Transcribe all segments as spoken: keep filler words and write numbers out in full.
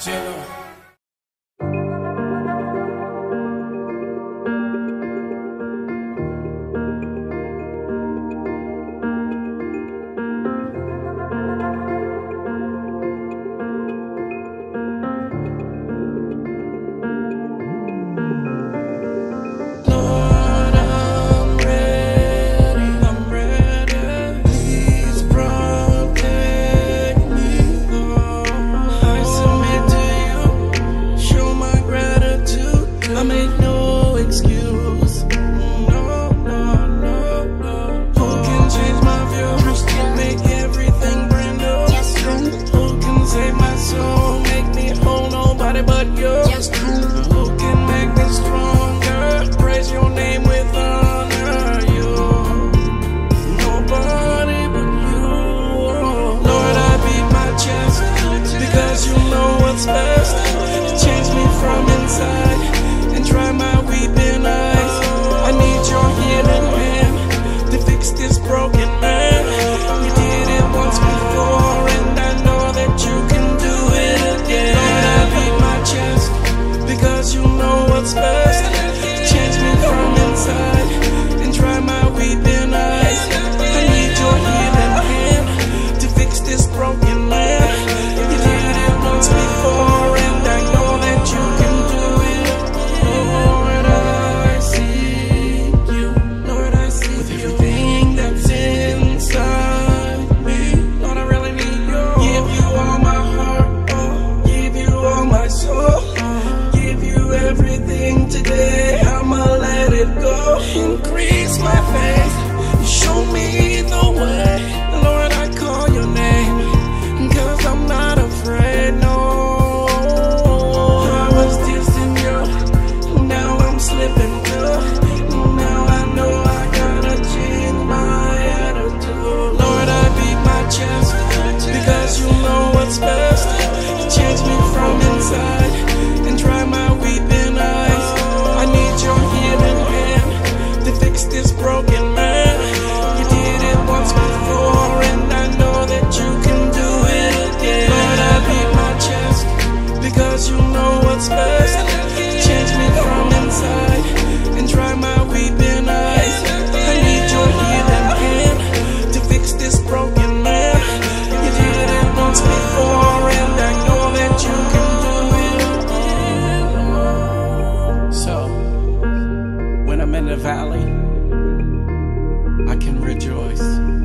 Yeah. Increase my faith, show me the way. Lord, I call your name, cause I'm not afraid, no. I was distant, you, now I'm slipping through. Now I know I gotta change my attitude. Lord, I beat my chest, because you know what's best. Change me from inside, and dry my weeping eyes. I need your healing hand to fix this broken man. You did it once before, and I know that you can do it again. Lord, I beat my chest, because you know what's best. Change me from inside, and dry my weeping eyes. I need your healing hand to fix this broken man. You did it once before, and I know that you can do it again. So, when I'm in the valley, I can rejoice.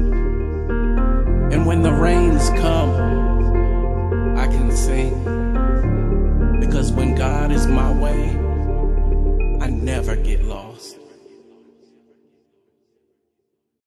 And when the rains come, I can sing. Because when God is my way, I never get lost.